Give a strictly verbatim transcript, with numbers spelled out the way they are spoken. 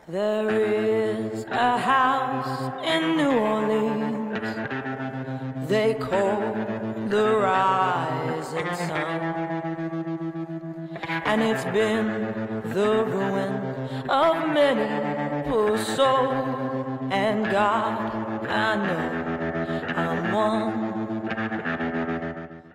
There is a house in New Orleans they call the Rising Sun, and it's been the ruin of many poor souls. And God, I know